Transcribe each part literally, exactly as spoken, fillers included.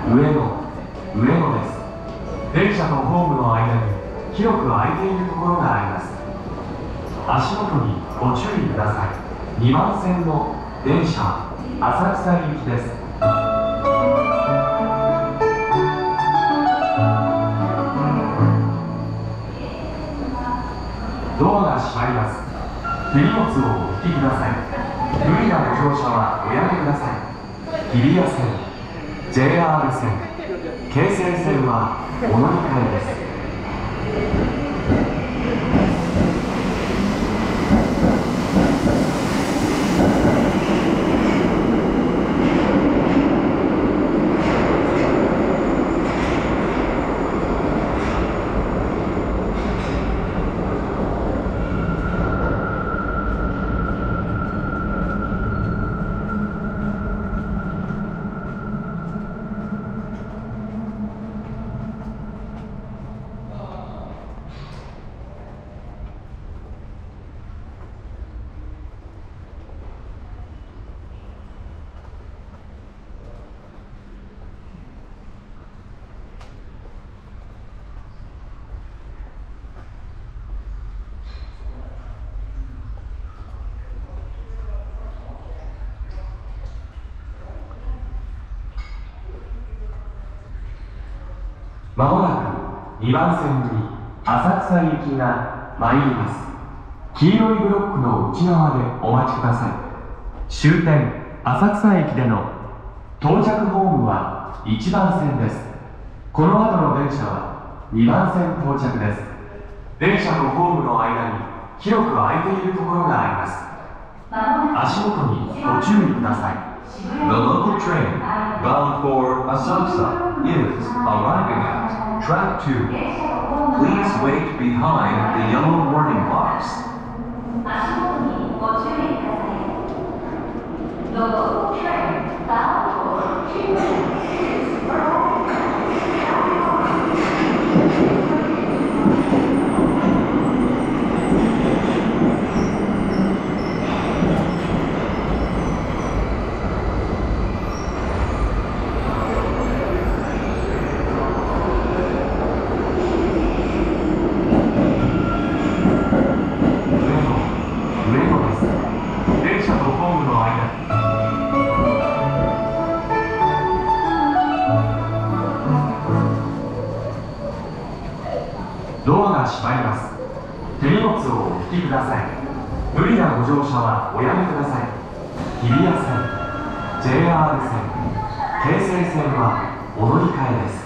上野、上野です。電車とホームの間に広く空いているところがあります。足元にご注意ください。にばん線の電車浅草行きです。ドアが閉まります。手荷物をお引きください。無理なご乗車はおやめください。日比谷線、ジェイアール 線、京成線はお乗り換えです。まもなくにばん線に浅草行きが参ります。黄色いブロックの内側でお待ちください。終点浅草駅での到着ホームはいちばん線です。この後の電車はにばん線到着です。電車とホームの間に広く空いているところがあります。足元にご注意ください。 The local train bound for Asakusa is arriving at track two. Please wait behind the yellow warning box. The local train bound for Asakusa is arriving at ドアが閉まります。手荷物をお引きください。無理なご乗車はおやめください。日比谷線、ジェイアール 線、京成線はお乗り換えです。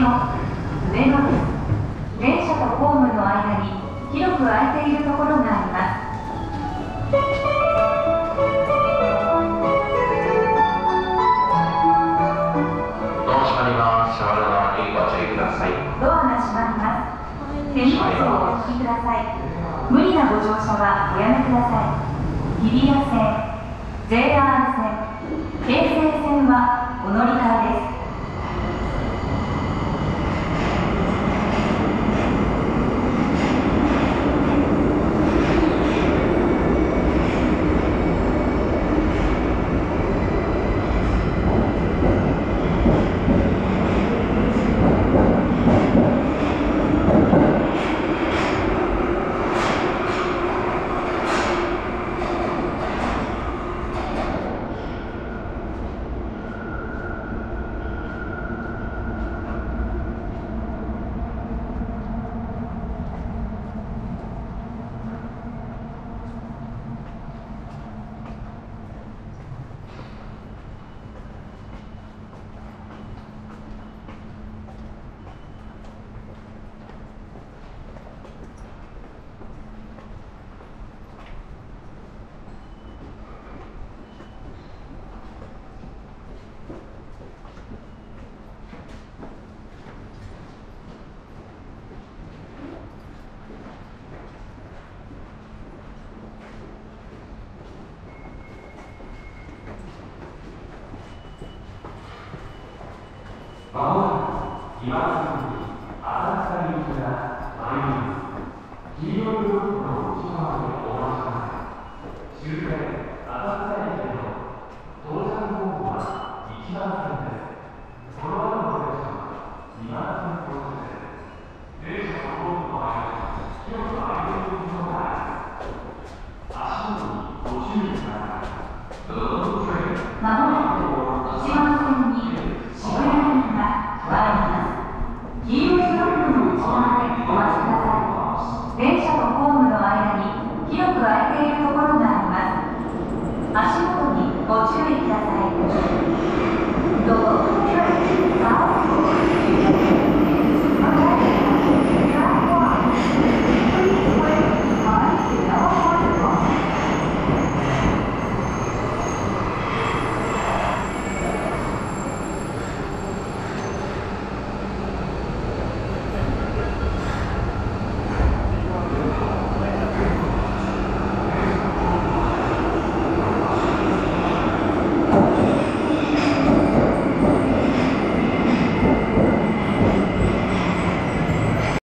目上野です。電車とホームの間に広く空いているところがあります。 ドア閉まります。車窓側にご注意ください。 ドアが閉まります。手荷物をお引きください。無理なご乗車はおやめください。日比谷線、ジェイアール 線、京成線はお乗り換えです。 まもなく今すぐに浅草行きが参ります。黄色いブロックの内側でお待ちください。終点浅草